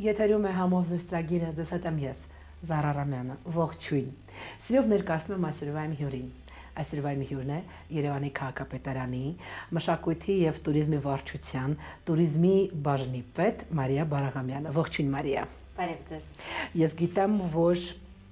Եթերում է համոզրստրագիրը, ձեզ հետ եմ ես, Զարա Արամյանը, ողջույն։ Սիրով ներկայացնում եմ այսօրվա իմ հյուրին։ Այսօրվա իմ հյուրն է Երևանի քաղաքապետարանի մշակույթի եւ туриզմի վարչության туриզմի բաժնի պետ Մարիա Բարաղամյանը։ Ողջույն Մարիա։ Բարև ձեզ։ Ես գիտեմ, որ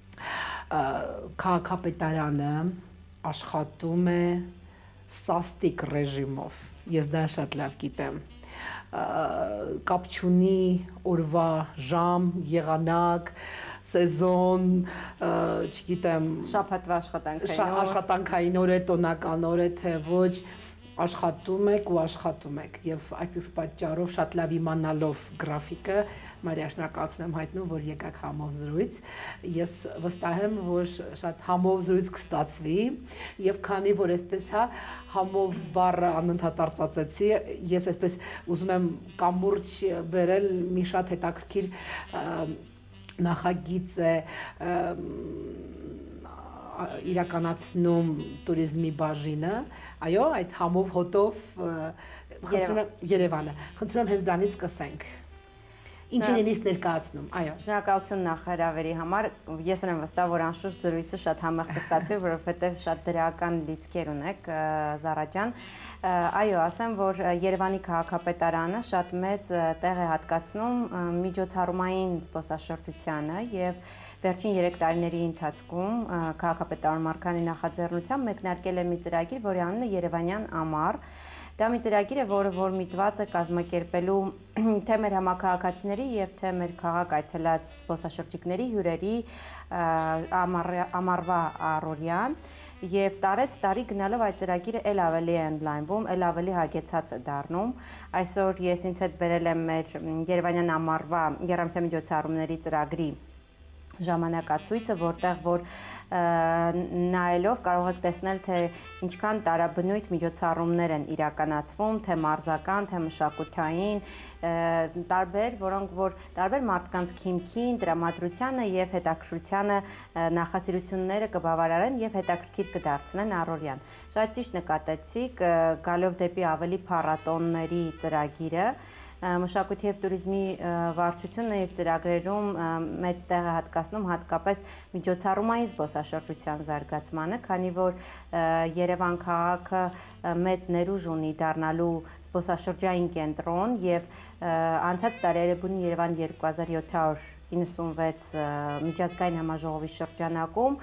քաղաքապետարանը աշխատում է սաստիկ ռեժիմով։ Ես դա շատ լավ գիտեմ։ Կապ չունի օրվա ժամ, եղանակ, սեզոն, չգիտեմ, շաբաթվա աշխատանքային օր է, տոնական օր է, թե ոչ, աշխատում եք ու աշխատում եք եւ այդ իսկ պատճառով շատ լավ իմանալով գրաֆիկը Մարիա, շնորհակալություն եմ հայտնում, որ եկաք համով զրույց։ Ես վստահ եմ, որ շատ համով զրույց կստացվի եւ քանի որ այսպես համով բառը անընդհատ արծածեցի, ես այսպես ուզում եմ կամուրջ բերել մի շատ հետաքրքիր նախագիծ է իրականացնում туриզմի բաժինը, այո, այդ համով հոտով Երևանը։ Խնդրում եմ հենց դրանից սկսենք։ Ինչ են ինձ ներկայացնում, այո։ Շնորհակալություն նախ հրավերի համար։ Ես եմ վստահ, որ անշուշտ զրույցը շատ համեղ կստացվի, որովհետև շատ դրական լիցքեր ունեք, Զարա ջան։ Այո, ասեմ, որ Երևանի քաղաքապետարանը շատ մեծ տեղ է հատկացնում միջոցառումային զբոսաշրջությանը եւ վերջին 3 տարիների ընթացքում քաղաքապետարան Մարկանի նախաձեռնությամբ մեկնարկել է մի ծրագիր, որի անունը Երևանյան ամառ։ Դա մի ծրագիր է, որը միտված է կազմակերպելու թե մեր համակարգացիների եւ թե մեր քաղաք այցելած զբոսաշրջիկների հյուրերի ամառվա առօրյան եւ տարեց տարի գնալով այդ ծրագիրը ել ավելի է ընդլայնվում, ել ավելի հագեցած է դառնում։ Այսօր ես ինձ հետ բերել եմ մեր Երևանյան ամառվա եռամսյա միջոցառումների ծրագրի ժամանակացույցը, որտեղ որ նայելով կարող եք տեսնել, թե ինչքան տարաբնույթ միջոցառումներ են իրականացվում, թե մարզական, թե մշակութային, տարբեր, որոնք որ տարբեր մարդկանց քիմքին, տրամադրությանը եւ հետաքրքրությանը նախասիրությունները կբավարարեն եւ հետաքրքիր կդարձնեն առօրյան։ Շատ ճիշտ նկատեցիք, գալով դեպի ավելի փառատոնների ծրագիրը Մշակույթի եւ туриզմի վարչությունը իր ծրագրերում մեծ տեղ է հատկացնում հատկապես միջոցառումային զբոսաշրջության զարգացմանը, քանի որ Երևան քաղաքը մեծ ներուժ ունի դառնալու զբոսաշրջային կենտրոն եւ անցած տարի Երևանի Երևան 2796 միջազգային համաժողովի շրջանակում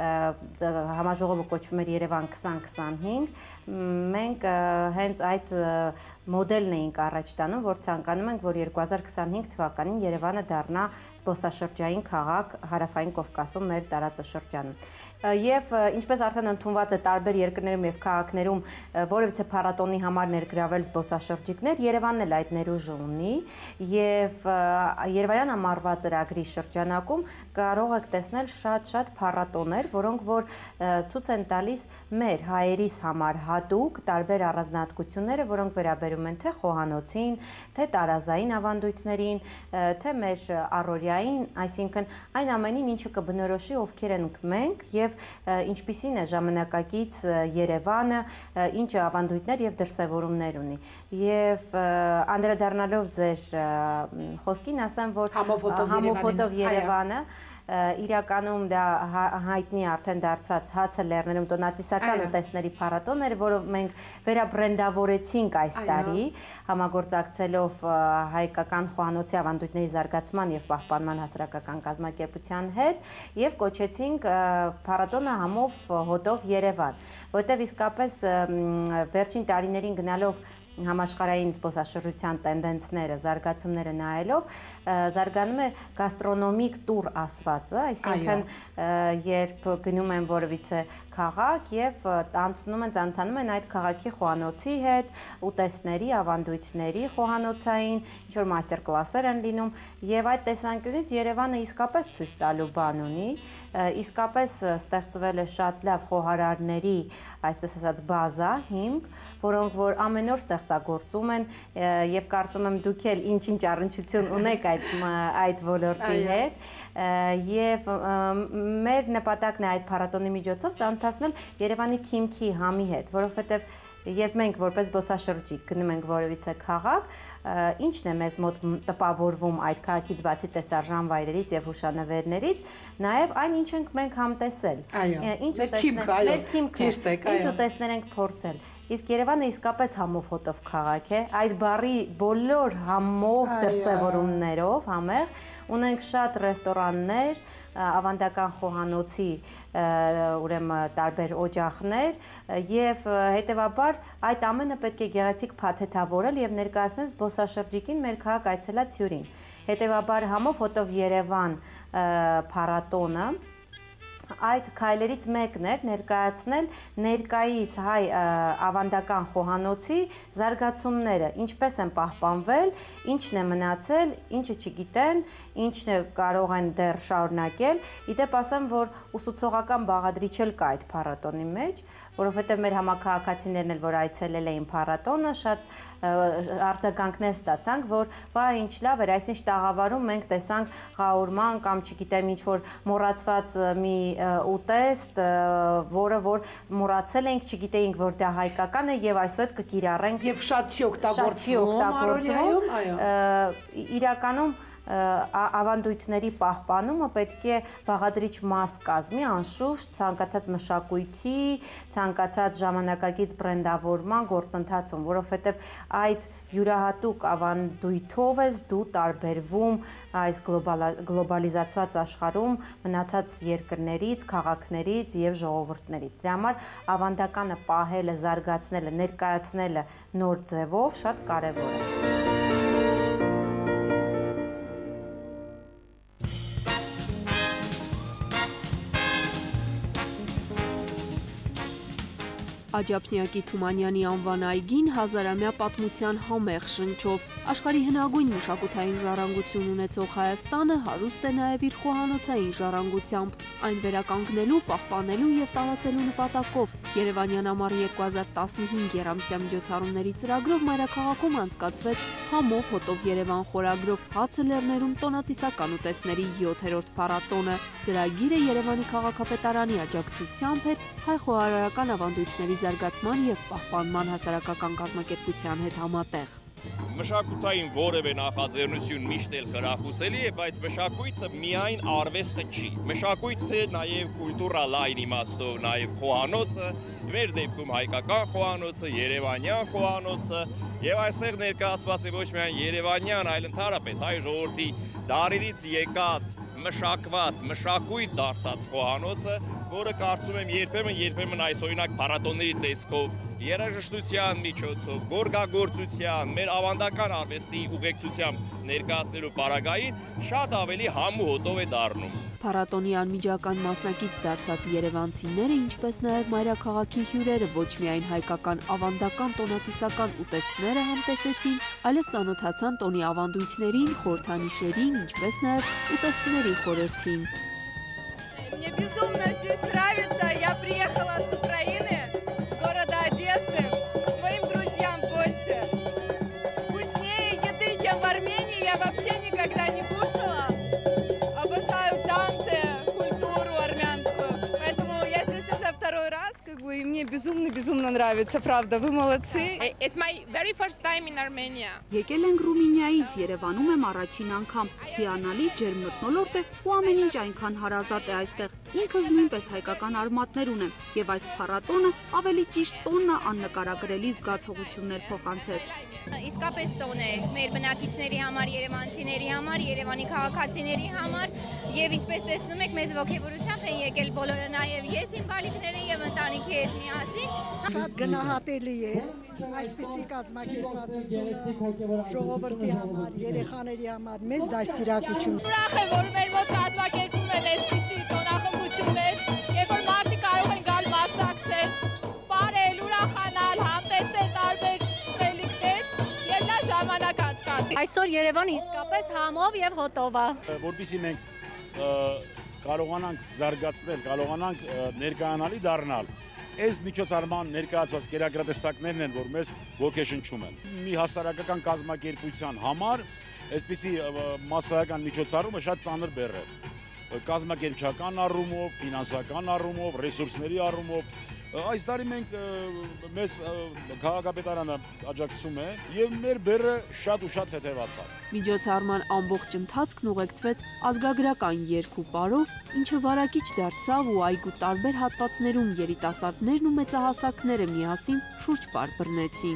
համաժողովը կոչվում էր Երևան 2025 մենք հենց այդ մոդելն էինք առաջ տանում, որ ցանկանում ենք, որ 2025 թվականին Երևանը դառնա զբոսաշրջային քաղաք Հարավային Կովկասում մեր տարածաշրջանում։ Եվ ինչպես արդեն ընդունված է տարբեր երկրներում եւ քաղաքներում որևիցե փառատոնի համար ներգրավել զբոսաշրջիկներ, Երևանն էլ այդ ներուժը ունի եւ Երևանյան ամառվա ծրագրի շրջանակում կարող եք տեսնել շատ փառատոներ, որոնք որ ցույց են տալիս մեր հայերիս համար հատուկ տարբեր առանձնահատկությունները, որոնք վերաբերում են թե խոհանոցին, թե տարազային ավանդույթներին, թե մեր առօրյային, այսինքն այն ամենին, ինչը կբնորոշի ովքեր ենք մենք եւ ինչպիսին է ժամանակակից Երևանը, ինչ ավանդույթներ եւ դրսեւորումներ ունի։ Եվ անդրադառնալով ձեր խոսքին ասեմ, որ համով հոտով Երևանը իրականում դա հայտնի արդեն դարձած հացը լեռներում տոնացիսական ուտեստների փառատոն էր, որով մենք վերաբրենդավորեցինք այս տարի, համագործակցելով հայկական խոհանոցի ավանդույթների զարգացման եւ պահպանման հասարակական կազմակերպության հետ եւ կոչեցինք փառատոնը համով հոտով Երևան, որտեղ իսկապես վերջին տարիներին գնալով համաշխարհային զբոսաշրջության տենդենսները, զարգացումները նայելով զարգանում է գաստրոնոմիկ տուր ասվածը, այսինքն երբ գնում են որևիցե քաղաք եւ ծանոթանում են այդ քաղաքի խոհանոցի հետ, ուտեստների, ավանդույթների խոհանոցային, ինչ որ մաստեր-կլասեր են լինում եւ այդ տեսանկյունից Երևանը իսկապես ցույց տալու բան ունի, իսկապես ստեղծվել է շատ լավ խոհարարների, այսպես ասած, բազա, հիմք, որոնք որ ամեն օր ստեղծագործում են եւ կարծում եմ դուք էլ ինչ-ինչ առնչություն ունեք այդ ոլորտի հետ եւ մեր նպատակն է այդ փառատոնի միջոցով ծանոթացնել Երևանի քիմքի համի հետ, որովհետեւ երբ մենք որպես զբոսաշրջիկ գնում ենք որևիցե քաղաք, ինչն է մեզ մոտ տպավորվում այդ քաղաքից բացի տեսարժան վայրերից եւ հուշանվերներից, նաեւ այն ինչ ենք մենք համտեսել։ Ինչ ուտեսներ ենք փորձել։ Իսկ Երևանը իսկապես համով հոտով քաղաք է, այդ բառի բոլոր համով դրսևորումներով համեղ, ունենք շատ ռեստորաններ, ավանդական խոհանոցի ուրեմն տարբեր օջախներ եւ հետեւաբար այդ ամենը պետք է գեղեցիկ փաթեթավորել եւ ներկայացնել զբոսաշրջիկին մեր քաղաք այցելած հյուրին։ Հետեւաբար համով հոտով Երևան փառատոնը այդ քայլերից մեկն էր ներկայացնել ներկայիս հայ ավանդական խոհանոցի զարգացումները, ինչպես են պահպանվել, ինչն է մնացել, ինչը չգիտեն, ինչն է կարող են դեռ շարունակել։ Իդեպ ասեմ, որ ուսուցողական բաղադրիչ էլ կա այդ փառատոնի մեջ, որովհետև մեր համակարգացիներն էլ որ այցելել էին փառատոնը, շատ արձագանքներ ստացանք, որ վայ ինչ լավ էր, այսինչ տաղավարում մենք տեսանք ղաուրման կամ չգիտեմ ինչ որ մոռացված մի ուտեստ, որը որ մոռացել ենք, չգիտեինք որ դա հայկական է եւ այսօր կկիրառենք եւ շատ չի օգտագործվում, իրականում ավանդույթների պահպանումը պետք է բաղադրիչ մաս կազմի, անշուշտ ցանկացած մշակույթի, ցանկացած ժամանակակից բրենդավորման գործընթացում, որովհետև այդ յուրահատուկ ավանդույթով ես դու տարբերվում այս գլոբալիզացված աշխարհում մնացած երկրներից, քաղաքներից եւ ժողովուրդներից։ Դրա համար ավանդականը պահելը, զարգացնելը, ներկայացնելը նոր ձևով շատ կարեւոր է։ Աջափնյակի Թումանյանի անվան այգին հազարամյա պատմության համեղ շնչով աշխարհի հնագույն մշակութային ժառանգություն ունեցող Հայաստանը հարուստ է նաև իր խոհանոցային ժառանգությամբ, այն վերականգնելու, պահպանելու եւ տարածելու նպատակով Երևանյան ամառ 2015 երամսյա միջոցառումների ծրագրով մայրաքաղաքում անցկացվեց Համով հոտով Երևան խորագրով Հացը լեռներում տոնածիսական ուտեստների 7-րդ փառատոնը։ Ծրագիրը Երևանի քաղաքապետարանի աջակցությամբ էր հայ խոհարարական ավանդույթների զարգացման եւ պահպանման հասարակական կազմակերպության հետ համատեղ։ Մշակութային որևէ նախաձեռնություն միշտ էլ խրախուսելի է, բայց մշակույթը միայն արվեստը չի։ Մշակույթը նաև կուլտուրալ այն իմաստով, նաև խոհանոցը, մեր դեպքում հայկական խոհանոցը, երևանյան խոհանոցը, եւ այստեղ ներկայացված է ոչ միայն երևանյան, այլ ընդհանրապես հայ ժողովրդի դարերից եկած մշակված, մշակույթ դարձած խոհանոցը, որը կարծում եմ երբեմն այս օրինակ փառատոնների տեսքով երաժշտության միջոցով, գորգագործության, մեր ավանդական արվեստի ուղեկցությամբ ներկայացնելու պարագային շատ ավելի համու հոտով է դառնում։ Փառատոնի անմիջական մասնակից դարձած երևանցիները, ինչպես նաև մայրաքաղաքի հյուրերը ոչ միայն հայկական ավանդական տոնածիսական ուտեստները համտեսեցին, այլև ծանոթացան տոնի ավանդույթներին, խորհրդանիշերին, ինչպես նաև ուտեստների խորհրդին։ Мне безумно здесь нравится. Я приехала с Украины, с города Одессы, к своим друзьям в гости. Вкуснее еды, чем в Армении, я вообще никогда не кушала. Обожаю танцы, культуру армянскую. Поэтому я здесь уже второй раз, и мне безумно нравится, правда. Вы молодцы. It's my very first time in Armenia. Եկել ենք Ռումինիայից, Երևանում եմ առաջին անգամ։ Հիանալի ջերմ մթնոլորտ է ու ամեն ինչ այնքան հարազատ է այստեղ։ Ինքս նույնպես հայկական արմատներ ունեմ եւ այս փառատոնը ավելի ճիշտ տոննա աննկարագրելի զգացողություններ փոխանցեց։ Իսկապես տոն է մեր բնակիչների համար, երևանցիների համար, Երևանի քաղաքացիների համար եւ ինչպես տեսնում եք մեզ ողջավորությամբ են եկել բոլորը, նաեւ ես իմ բալիկները եւ ընտանիքի հետ միասին։ Շատ գնահատելի է այսպիսի կազմակերպվածությունը ժողովրդի համար, երեխաների համար, մեծ դաստիարակություն։ Ուրախ եմ, որ մեր մոտ կազմակերպվում են այսպիսի տոնախմբություններ, երբ որ մարդիկ կարող են գալ մասնակցել, բարել, ուրախանալ, համտեսել տարբեր խելիքներ եւ լավ ժամանակ անցկացնել։ Այսօր Երևանը իսկապես համով եւ հոտով է։ Որպեսզի մենք կարողանանք զարգացնել, կարողանանք ներկայանալի դառնալ, այս միջոցառման ներկայացված կերակրատեսակներն են, որ մեզ ոգեշնչում են։ Մի հասարակական կազմակերպության համար այսպիսի մասսայական միջոցառումը շատ ծանր բեռ է։ կազմակերպչական առումով, ֆինանսական առումով, ռեսուրսների առումով։ Այս տարի մենք մեզ քաղաքապետարանը աջակցում է եւ մեր բեռը շատ ու շատ թեթևացավ։ Միջոցառման ամբողջ ընթացքն ուղեկցվեց ազգագրական երգու պարով, ինչը վարակիչ դարձավ ու այգու տարբեր հատվածներում երիտասարդներն ու մեծահասակները միասին շուրջպար բռնեցին։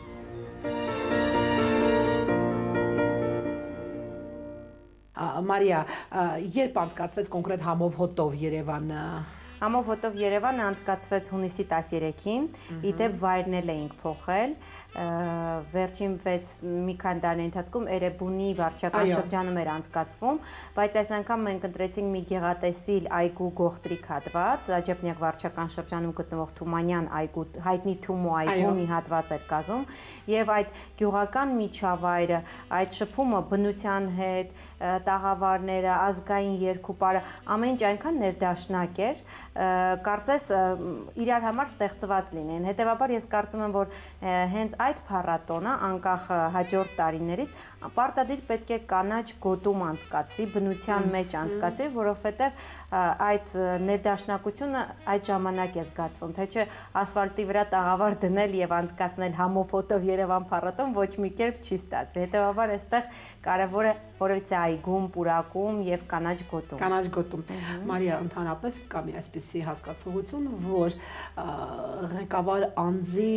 Մարիա, երբ անցկացվեց կոնկրետ համով հոտով Երևանը։ Համով հոտով Երևանը անցկացվեց հունիսի 13-ին, իդեպ վայրն էլ էինք փոխել, վերջին մի քանի տարիների ընթացքում Էրեբունի վարչական շրջանում էր անցկացվում, բայց այս անգամ մենք ընտրեցինք մի գեղատեսիլ այգու գողտրիկ հատված, Աջափնյակ վարչական շրջանում գտնվող Թումանյան այգու, հայտնի Թումո այգու մի հատված էր կազմում, եւ այդ գյուղական միջավայրը, այդ շփումը բնության հետ, տաղավարները, ազգային երգուպարը, ամեն ինչ այնքան ներդաշնակ էր, կարծես իրար համար ստեղծված լինեն։ Հետևաբար ես կարծում եմ, որ հենց այդ փառատոնը անկախ հաջորդ տարիներից պարտադիր պետք է կանաչ գոտում անցկացվի, բնության մեջ անցկացվի, որովհետև այդ ներդաշնակությունը այդ ժամանակ է զգացվում, թե չէ ասֆալտի վրա տաղավար դնել եւ անցկացնել համով հոտով Երևան փառատոն ոչ մի կերպ չի ստացվի։ Հետևաբար այստեղ կարևոր է որովհետեւ այգում, պուրակում եւ կանաչ գոտում։ Կանաչ գոտում։ Մարիա, ընդհանրապես կա մի այսպիսի հասկացողություն, որ ղեկավար անձի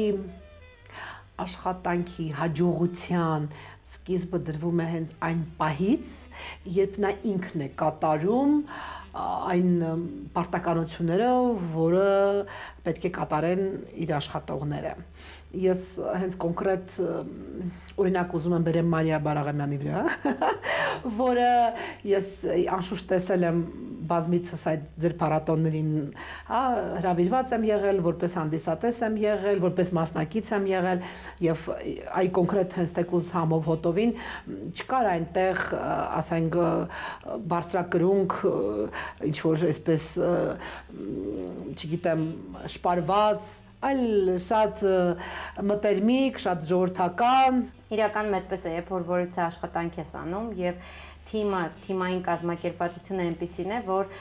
աշխատանքի հաջողության սկիզբը դրվում է հենց այն պահից, երբ նա ինքն է կատարում այն պարտականությունները, որը պետք է կատարեն իր աշխատողները։ Ես հենց կոնկրետ օրինակ ուզում եմ բերեմ Մարիա Բարաղամյանի վրա, որը ես անշուշտ տեսել եմ բազմիցս այդ ձեր փառատոններին, հրավիրված եմ եղել, որպես հանդիսատես եմ եղել, որպես մասնակից եմ եղել եւ այ կոնկրետ հենց թեկուզ համով հոտովին չկար այնտեղ, ասենք, բարձրակրունկ, ինչ որ այսպես, չգիտեմ, շպարված, այլ շատ մտերմիկ, շատ ժողովրդական։ Իրականում այդպես է, երբ որ որևէ աշխատանք ես անում եւ թիմային կազմակերպվածությունը այնպիսին է, որ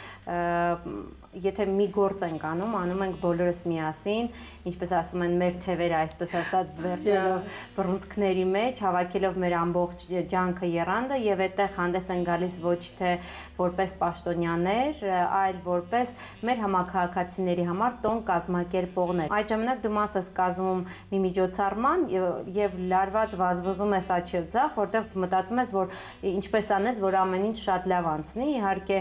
եթե մի գործ ենք անում ենք բոլորս միասին, ինչպես ասում են, մեր թևերը, այսպես ասած, վերցնելով բռունցքների մեջ, հավաքելով մեր ամբողջ ջանքը եռանդը եւ այդտեղ հանդես են գալիս ոչ թե որպես պաշտոնյաներ, այլ որպես մեր համաքաղաքացիների համար տոն կազմակերպողներ։ Այդ ժամանակ դու մաս ես կազմում մի միջոցառման եւ լարված վազվզում ես աչքով ձախ, որտեղ մտածում ես, որ ինչպես անես, որ ամեն ինչ շատ լավ անցնի, իհարկե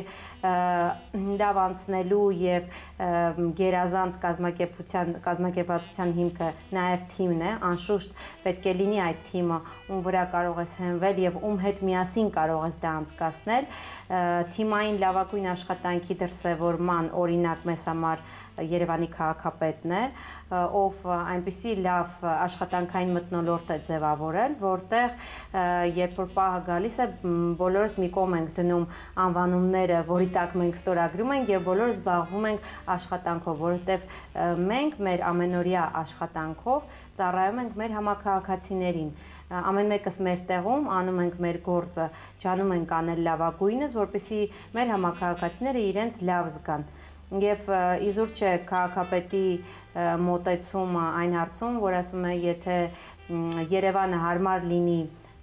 լավ անցնելու եւ գերազանց կազմակերպվածության հիմքը նաեւ թիմն է, անշուշտ պետք է լինի այդ թիմը, ում վրա կարող ես հենվել եւ ում հետ միասին կարող ես դա անցկացնել։ Թիմային լավագույն աշխատանքի դրսևորման օրինակ մեզ համար Երևանի քաղաքապետն է, ով այնպիսի լավ աշխատանքային մթնոլորտ է ձևավորել, որտեղ երբ որ պահը գալիս է, բոլորս մի կողմ ենք դնում անվանումները, որի տակ մենք ստորագրում ենք եւ բոլորս զբաղվում ենք աշխատանքով, որովհետեւ մենք մեր ամենօրյա աշխատանքով ծառայում ենք մեր համաքաղաքացիներին։ Ամեն մեկս մեր տեղում անում ենք մեր գործը, ջանում ենք անել լավագույնս, որպեսզի մեր համաքաղաքացիները իրենց լավ զգան։ Եվ իզուր չէ քաղաքապետի մոտեցումը այն հարցում, որ ասում է, եթե Երևանը հարմար լինի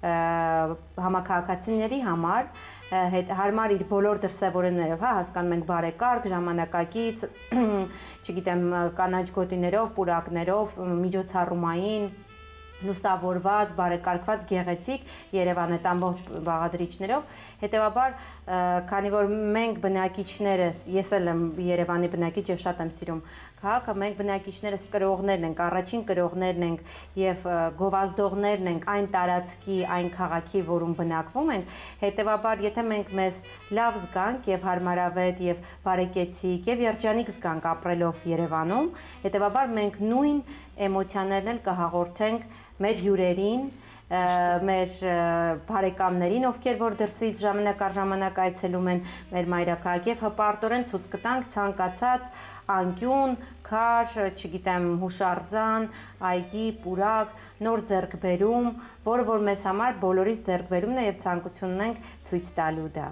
համաքաղաքացիների համար, հարմար իր բոլոր դրսևորումներով, հասկանում ենք բարեկարգ, ժամանակակից, չգիտեմ, կանաչ գոտիներով, պուրակներով, միջոցառումային, լուսավորված, բարեկարգված, գեղեցիկ Երևան այդ ամբողջ բաղադրիչներով, հետևաբար, քանի որ մենք բնակիչներս, ես էլ եմ Երևանի բնակիչ եւ շատ եմ սիրում քաղաքը, մենք բնակիչներս կրողներն ենք, առաջին կրողներն ենք եւ գովազդողներն ենք այն տարածքի, այն քաղաքի, որում բնակվում ենք, հետևաբար, եթե մենք մեզ լավ զգանք եւ հարմարավետ եւ բարեկեցիկ եւ երջանիկ զգանք ապրելով Երևանում, հետևաբար մենք նույն էմոցիաներն էլ կհաղորդենք մեր հյուրերին, մեր բարեկամներին, ովքեր որ դրսից ժամանակ առ ժամանակ այցելում են մեր մայրաքաղաք եւ հպարտորեն ցույց կտանք ցանկացած անկյուն, քար, չգիտեմ, հուշարձան, այգի, պուրակ, նոր ձեռքբերում, որը որ մեզ համար բոլորից ձեռքբերումն է եւ ցանկությունն ենք ցույց տալու դա։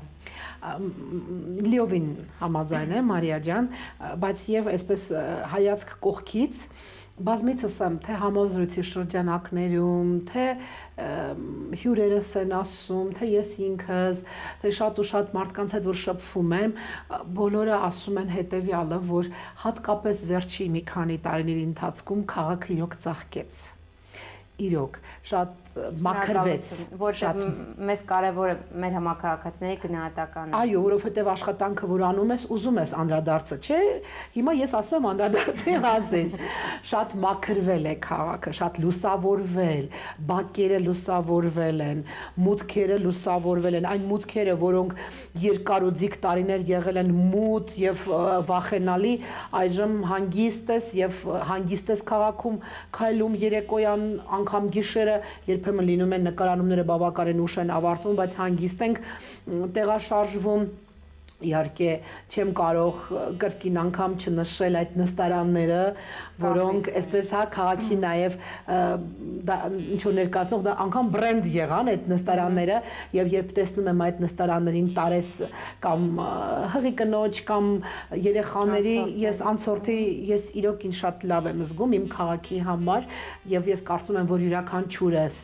Լիովին համաձայն եմ Մարիա ջան, բայց եւ այսպես հայացք կողքից բազմիցս եմ թե համազրույցի շրջանակներում, թե հյուրերս են ասում, թե ես ինքս, թե շատ ու շատ մարդկանց հետ որ շփվում եմ, բոլորը ասում են հետեւյալը, որ հատկապես վերջի մի քանի տարիների ընթացքում քաղաքը իրոք ծաղկեց։ Իրոք շատ մաքրվեց, որտեղ մեզ կարևորը մեր համակարգացիների գնահատականը։ Այո, որովհետև աշխատանքը որ անում ես, ուզում ես անդրադարձը, չէ՞։ Հիմա ես ասում եմ անդրադարձի մասին։ Շատ մաքրվել է քաղաքը, շատ լուսավորվել, բակերը լուսավորվել են, մուտքերը լուսավորվել են, այն մուտքերը, որոնք երկար ու ձիգ տարիներ եղել են մութ եւ վախենալի, այժմ հանգիստ ես եւ հանգիստ ես քաղաքում քայլում երեկոյան անգամ գիշերը, երբեմն լինում են նկարանումները բավականին ուշ են ավարտվում, բայց հանգիստ ենք տեղաշարժվում։ Իհարկե չեմ կարող կրկին անգամ չնշել այդ նստարանները, որոնք այսպես հա քաղաքի նաև ինչ որ ներկայացնող դա անգամ բրենդ եղան այդ նստարանները եւ երբ տեսնում եմ այդ նստարաններին տարեց կամ հղի կնոջ կամ երեխաների ես անցորդի ես իրոք ինձ շատ լավ եմ զգում իմ քաղաքի համար եւ ես կարծում եմ որ յուրաքանչյուրս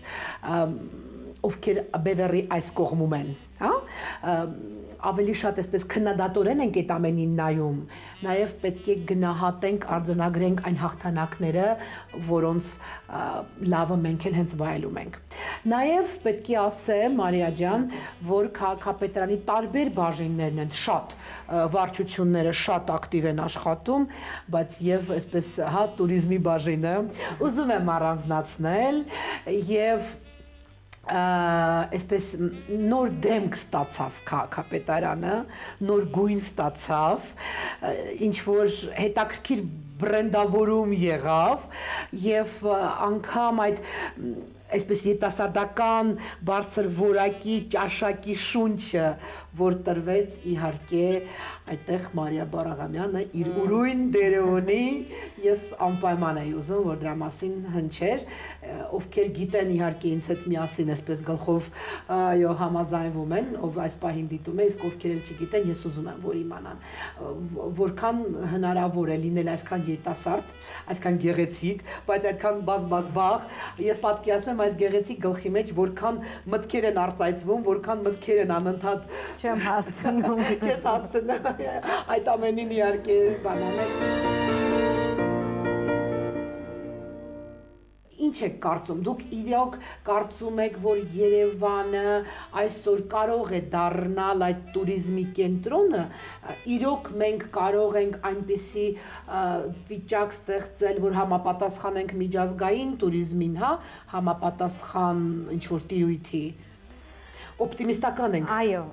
ովքեր բևեռի այս կողմում են, հա ավելի շատ այսպես քննադատորեն ենք այդ ամենին նայում, նաև պետք է գնահատենք, արձանագրենք այն հաղթանակները, որոնց լավը մենք էլ հենց վայելում ենք։ Նաև պետք է ասեմ, Մարիա ջան, որ քաղաքապետարանի տարբեր բաժիններն են շատ, վարչությունները շատ ակտիվ են աշխատում, բայց եւ այսպես հա туриզմի բաժինը ուզում եմ առանձնացնել եւ այսպես նոր դեմք ստացավ քաղաքապետարանը, նոր գույն ստացավ, ինչ որ հետաքրքիր բրենդավորում եղավ եւ անգամ այդ այսպես երիտասարդական բարձր որակի ճաշակի շունչը, որ տրվեց իհարկե այդտեղ Մարիա Բարաղամյանը իր ուրույն դերը ունի, ես անպայման եի ուզում, որ դրա մասին հնչեր, ովքեր գիտեն իհարկե ինձ հետ միասին այսպես գլխով այո համաձայնվում են, ով այս պահին դիտում է, իսկ ովքեր էլ չգիտեն, ես ուզում եմ, որ իմանան, որքան հնարավոր է լինել այսքան երիտասարդ, այսքան գեղեցիկ, բայց այդքան բազբազբաղ, ես պատկերացնում այս գեղեցիկ գլխի մեջ որքան մտքեր են արծայծվում, որքան մտքեր են անընդհատ չեմ հասցնում։ Չես հասցնում, այդ ամենին իհարկե բանանել։ Ինչ եք կարծում, դուք իրոք կարծում եք, որ Երևանը այսօր կարող է դառնալ այդ туриզմի կենտրոնը, իրոք մենք կարող ենք այնպիսի վիճակ ստեղծել, որ համապատասխանենք միջազգային туриզմին, հա, համապատասխան ինչ որ տիրույթի, օպտիմիստական ենք։ Այո,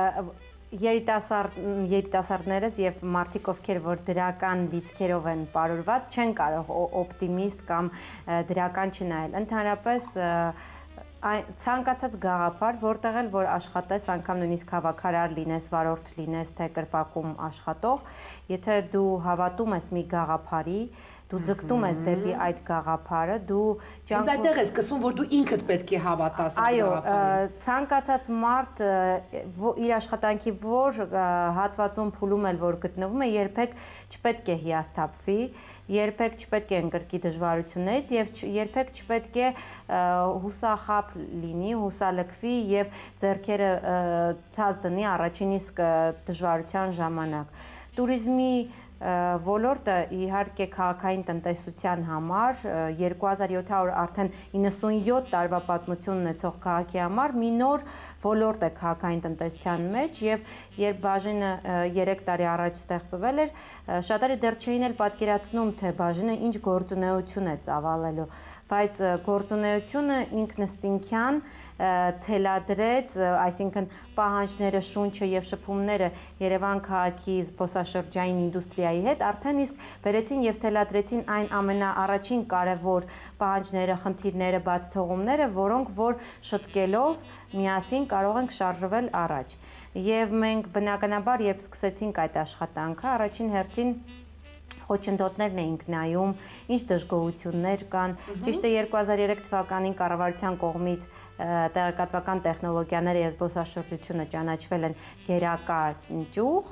երիտասարդներս եւ մարդիկ, ովքեր որ դրական լիցքերով են ապարուրված, չեն կարող օպտիմիստ կամ դրական չնայել։ Ընդհանրապես ցանկացած գաղափար, որտեղ էլ որ աշխատես, անգամ նույնիսկ հավաքարար լինես, վարորդ լինես, թե կրպակում աշխատող, եթե դու հավատում ես մի գաղափարի, դու ձգտում ես դեպի այդ գաղափարը, դու Հենց այդտեղ ես սկսում, որ դու ինքդ պետք է հավատաս այդ գաղափարին։ Այո, ցանկացած մարդ իր աշխատանքի որ հատվածում փուլում էլ որ գտնվում է, երբեք չպետք է հիասթափվի, երբեք չպետք է ընկրկի դժվարություններից եւ երբեք չպետք է հուսախաբ լինի, հուսալքվի եւ ձեռքերը ցած դնի առաջին իսկ դժվարության ժամանակ։ Туриզմի ոլորտը իհարկե քաղաքային տնտեսության համար 2700 արդեն 97 տարվա պատմություն ունեցող քաղաքի համար մի նոր ոլորտ է քաղաքային տնտեսության մեջ եւ երբ բաժինը 3 տարի առաջ ստեղծվել էր, շատերը դեռ չէին էլ պատկերացնում, թե բաժինը ինչ գործունեություն է ծավալելու, բայց գործունեությունը ինքնըստինքյան թելադրեց, այսինքն պահանջները, շունչը եւ շփումները Երևան քաղաքի զբոսաշրջային ինդուստրիայի մեդիայի հետ, արդեն իսկ բերեցին եւ թելադրեցին այն ամենաառաջին կարևոր պահանջները, խնդիրները, բացթողումները, որոնք որ շտկելով միասին կարող ենք շարժվել առաջ։ Եվ մենք բնականաբար, երբ սկսեցինք այդ աշխատանքը, առաջին հերթին խոչընդոտներն էինք նայում, ինչ դժգոհություններ կան։ Ճիշտ է 2003 թվականին կառավարության կողմից տեղեկատվական տեխնոլոգիաները եւ զբոսաշրջությունը ճանաչվել են գերակա ճյուղ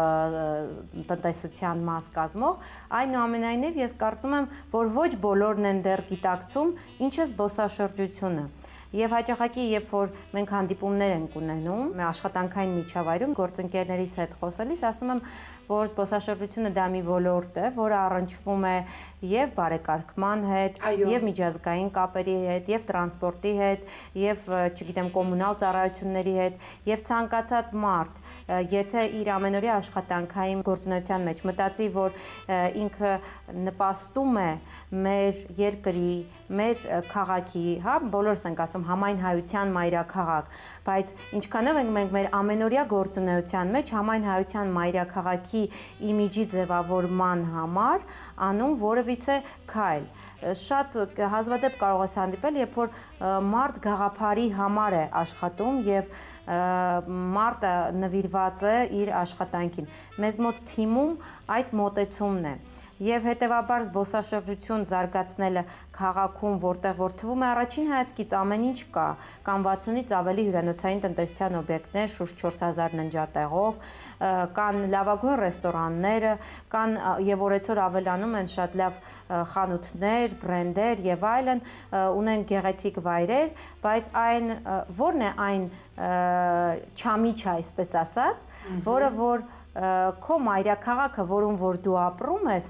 տնտեսության մաս կազմող, այնուամենայնիվ ես կարծում եմ, որ ոչ բոլորն են դեռ գիտակցում ինչ է զբոսաշրջությունը։ Եվ հաճախակի, երբ որ մենք հանդիպումներ ենք ունենում աշխատանքային միջավայրում, գործընկերներիս հետ խոսելիս, ասում եմ, որ զբոսաշրջությունը դա մի ոլորտ է, որը առնչվում է եւ բարեկարգման հետ, եւ միջազգային կապերի հետ, եւ տրանսպորտի հետ, եւ չգիտեմ, կոմունալ ծառայությունների հետ, եւ ցանկացած մարդ, եթե իր ամենօրյա աշխատանքային գործունեության մեջ մտածի, որ ինքը նպաստում է մեր երկրի, մեր քաղաքի, հա, բոլորս ենք ասում համայն հայության մայրաքաղաք, բայց ինչքանով ենք մենք մեր ամենօրյա գործունեության մեջ համայն հայության մայրաքաղաքի իմիջի ձևավորման համար անում որևիցե քայլ։ Շատ հազվադեպ կարող ես հանդիպել, երբ որ մարդ գաղափարի համար է աշխատում եւ մարդը նվիրված է իր աշխատանքին։ Մեզ մոտ թիմում այդ մոտեցումն է։ Եվ հետևաբար զբոսաշրջություն զարգացնելը քաղաքում, որտեղ որ թվում է առաջին հայացքից ամեն ինչ կա, կան 60-ից ավելի հյուրանոցային տնտեսության օբյեկտներ, շուրջ 4000 ննջատեղով, կան լավագույն ռեստորանները, կան եւ օրեցօր ավելանում են շատ լավ խանութներ, բրենդեր եւ այլն, ունեն գեղեցիկ վայրեր, բայց այն ո՞րն է այն չամիչը, այսպես ասած, որը որ քո մայրաքաղաքը, որում որ դու ապրում ես,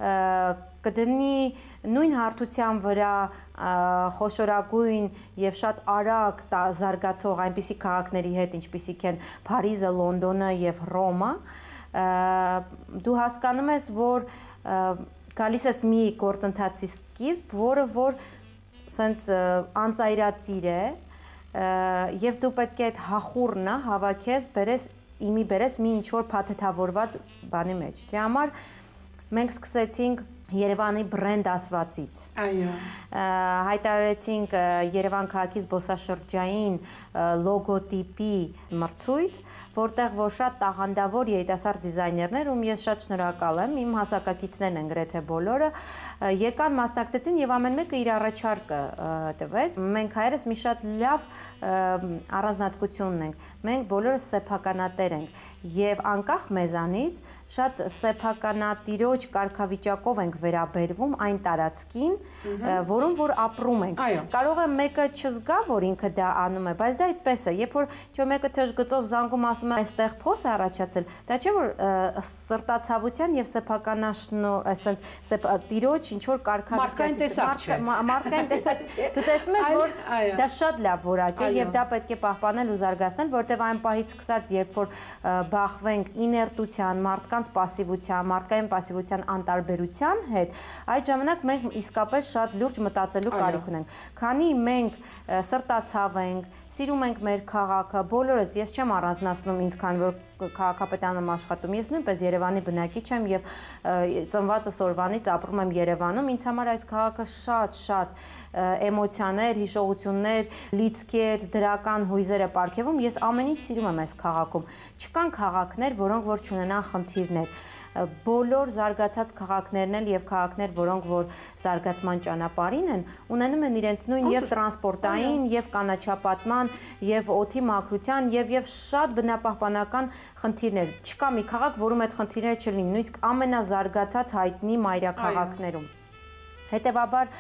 կդնի նույն հարթության վրա խոշորագույն եւ շատ արագ զարգացող այնպիսի քաղաքների հետ, ինչպիսիք են Փարիզը, Լոնդոնը եւ Ռոմը, դու հասկանում ես, որ գալիս ես մի գործընթացի սկիզբ, որը որ սենց անծայրածիր է, եւ դու պետք է այդ հախուռնը հավաքես, բերես մի ինչ-որ փաթեթավորված բանի մեջ։ Դրա համար մենք սկսեցինք Երևանի բրենդ ասվածից։ Այո։ Հայտարարեցինք Երևան քաղաքի զբոսաշրջային լոգոտիպի մրցույթ, որտեղ որ շատ տաղանդավոր երիտասարդ դիզայներներ, ում ես շատ շնորհակալ եմ, իմ հասակակիցներն են գրեթե բոլորը, եկան մասնակցեցին եւ ամեն մեկը իր առաջարկը տվեց։ Մենք հայերս մի շատ լավ առանձնահատկություն ունենք։ Մենք բոլորս սեփականատեր ենք եւ անկախ մեզանից շատ սեփականատիրոջ կարգավիճակով ենք վերաբերվում այն տարածքին, որում որ ապրում ենք։ Կարող է մեկը չզգա, որ ինքը դա անում է, բայց դա այդպես է։ Երբ որ ինչ-որ մեկը թեժ գծով զանգում ասում է, այստեղ փոս է առաջացել, դա չէ որ սրտացավության եւ սեփականաշնոր, այսինքն տիրոջ ինչ-որ կարգավիճակ, մարդկային տեսակ։ Դու տեսնում ես, որ դա շատ լավ որակ է եւ դա պետք է պահպանել ու զարգացնել, որտեւ այն պահից սկսած, երբ որ բախվենք իներտության, մարդկանց պասիվության, մարդկային պասիվության անտարբերության հետ, այդ ժամանակ մենք իսկապես շատ լուրջ մտածելու կարիք ունենք։ Քանի մենք սրտացավ ենք, սիրում ենք մեր քաղաքը, բոլորս, ես չեմ առանձնացնում ինձ, քանի որ քաղաքապետան եմ աշխատում, ես նույնպես Երևանի բնակիչ եմ եւ ծնվածս օրվանից ապրում եմ Երևանում, ինձ համար այս քաղաքը շատ էմոցիաներ, հիշողություններ, լիցքեր, դրական հույզեր է պարգևում, ես ամեն ինչ սիրում եմ այս քաղաքում։ Չկան քաղաքներ, որոնք որ չունենան խնդիրներ։ Բոլոր զարգացած քաղաքներն են եւ քաղաքներ, որոնք որ զարգացման ճանապարհին են, ունենում են իրենց նույն եւ տրանսպորտային, եւ կանաչապատման, եւ օդի մաքրության, եւ շատ բնապահպանական խնդիրներ։ Չկա մի քաղաք, որում այդ խնդիրները չլինի, նույնիսկ ամենազարգացած հայտնի մայրաքաղաքներում։ Հետևաբար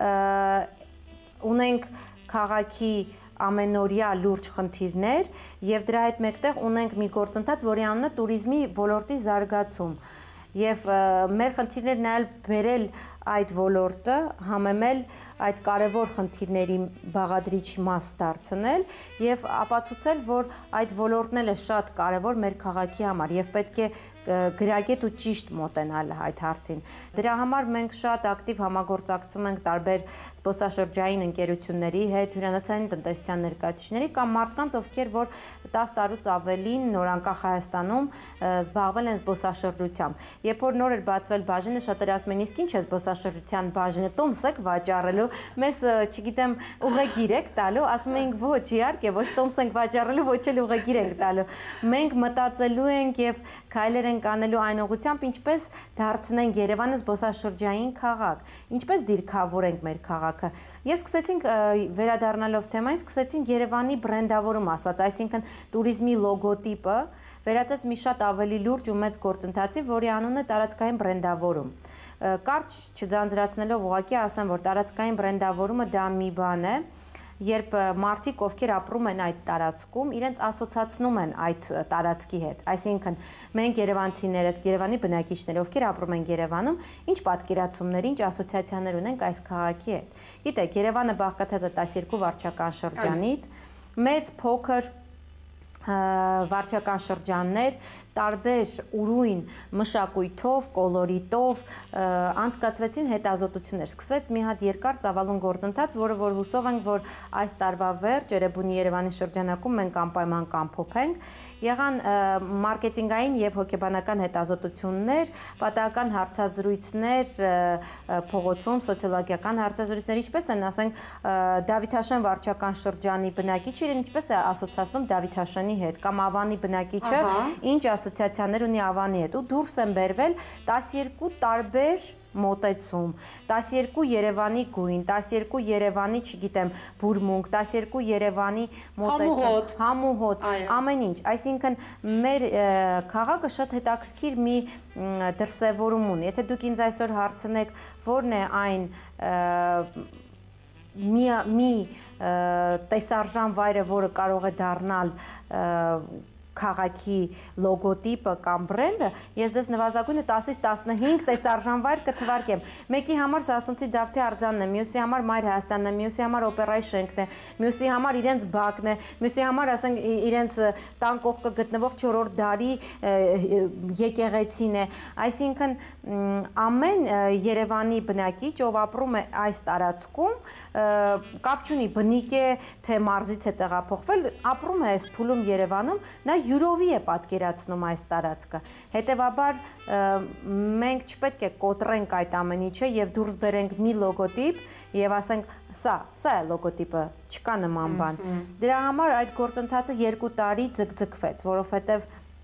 ունենք քաղաքի ամենօրյա լուրջ խնդիրներ եւ դրա հետ մեկտեղ ունենք մի գործընթաց, որի անունը տուրիզմի ոլորտի զարգացում։ Եվ մեր խնդիրներն այլ բերել այդ ոլորտը, համեմել այդ կարևոր խնդիրների բաղադրիչ մաս դարձնել եւ ապացուցել, որ այդ ոլորտն էլ է շատ կարևոր մեր քաղաքի համար եւ պետք է գրագետ ու ճիշտ մոտենալ այդ հարցին։ Դրա համար մենք շատ ակտիվ համագործակցում ենք տարբեր զբոսաշրջային ընկերությունների հետ, հյուրանոցային տնտեսության ներկայացուցիչների կամ մարդկանց, ովքեր որ 10 տարուց ավելին նորանկախ Հայաստանում զբաղվել են զբոսաշրջությամբ։ Երբ որ նոր էր բացվել բաժինը, շատերը ասում են, իսկ ինչ է զբոսաշրջության բաժինը, տոմս եք վաճառելու, մեզ, չգիտեմ, ուղեգիր եք տալու, ասում ենք ոչ, իհարկե, ոչ տոմս ենք վաճառելու, ոչ էլ ուղեգիր ենք տալու։ Մենք մտածելու ենք եւ քայլեր ենք անելու այն ուղղությամբ, ինչպես դարձնենք Երևանը զբոսաշրջային քաղաք, ինչպես դիրքավորենք մեր քաղաքը։ Ես սկսեցինք վերադառնալով թեմային, սկսեցինք Երևանի բրենդավորում ասված, այսինքն տուրիզմի լոգոտիպը վերածեց մի շատ ավելի լուրջ ու մեծ գործընթացի, որի անունը տարածքային բրենդավորում։ Կարճ չձանձրացնելով ուղղակի ասեմ, որ տարածքային բրենդավորումը դա մի բան է, երբ մարդիկ, ովքեր ապրում են այդ տարածքում, իրենց ասոցացնում են այդ տարածքի հետ։ Այսինքն, մենք երևանցիներս, Երևանի բնակիչները, ովքեր ապրում են Երևանում, ինչ պատկերացումներ, ինչ ասոցիացիաներ ունենք այս քաղաքի հետ։ Գիտեք, Երևանը բաղկացած է 12 վարչական շրջանից, մեծ, փոքր վարչական շրջաններ, տարբեր ուրույն մշակույթով, կոլորիտով անցկացվեցին հետազոտություններ։ Սկսվեց մի հատ երկար ծավալուն գործընթաց, որը որ հուսով ենք, որ այս տարվա վերջ Էրեբունի Երևանի շրջանակում մենք անպայման կամփոփենք։ Եղան մարքեթինգային եւ հոգեբանական հետազոտություններ, պատահական հարցազրույցներ փողոցում, սոցիոլոգիական հարցազրույցներ, ինչպես են, ասենք, Դավիթաշեն վարչական շրջանի բնակիչը իրեն ինչպես է ասոցացնում Դավիթաշենի հետ կամ Ավանի բնակիչը ինչ ասոցիացիաներ ունի Ավանի հետ ու դուրս են բերվել 12 տարբեր մոտեցում, 12 Երևանի գույն, 12 Երևանի, չգիտեմ, բուրմունք, 12 Երևանի մոտեցում, համուհոտ, ամեն ինչ, այսինքն մեր քաղաքը շատ հետաքրքիր մի դրսևորում ունի։ Եթե դուք ինձ այսօր հարցնեք, որն է այն մի տեսարժան վայրը, որը կարող է դառնալ քաղաքի լոգոտիպը կամ բրենդը, ես դες նվազագույնը 10-ից 15 տեսարժան վայր կթվարկեմ։ Մեկի համար Սասունցի Դավթի արձանն է, մյուսի համար Մայր Հայաստանն է, մյուսի համար օպերայի շենքն է, մյուսի համար իրենց բակն է, մյուսի համար ասենք իրենց տան կողքը գտնվող 4-րդ դարի եկեղեցին է։ Այսինքն ամեն Երևանի բնակիչ, ով ապրում է այս տարածքում, կապ չունի բնիկ է, թե մարզից է տեղափոխվել, ապրում է այս փուլում Երևանում, նա յուրովի է պատկերացնում այս տարածքը։ Հետևաբար մենք չպետք է կոտրենք այդ ամեն ինչը եւ դուրս բերենք մի լոգոտիպ եւ ասենք սա է լոգոտիպը, չկա նման բան։ Դրա համար այդ գործընթացը 2 տարի ձգձգվեց, որովհետեւ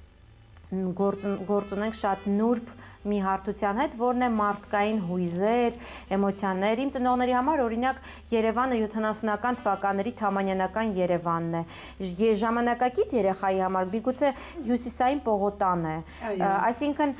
գործ ունենք շատ նուրբ մի հարթության հետ, որն է մարդկային հույզեր, էմոցիաներ։ Իմ ծնողների համար օրինակ Երևանը 70-ական թվականների թամանյանական Երևանն է։ Ժամանակակից երեխայի համար միգուցե հյուսիսային Պողոտան է։ Այսինքն